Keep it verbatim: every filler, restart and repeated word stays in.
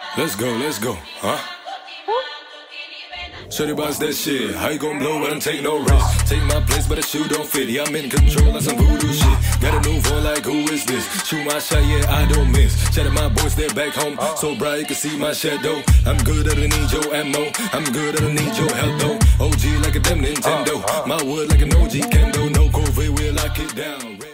Let's go, let's go, huh? Shorty bounce that shit. How you gon' blow? I don't take no risk. Take my place, but the shoe don't fit. Yeah, I'm in control like some voodoo shit. Gotta move on like who is this? Shoot my shot, yeah, I don't miss. Shout out my boys, they're back home. So bright you can see my shadow. I'm good, I don't need your ammo. I'm good, I don't need your help though. O G like a damn Nintendo. My wood like an O G Kendo. No COVID, we'll lock it down.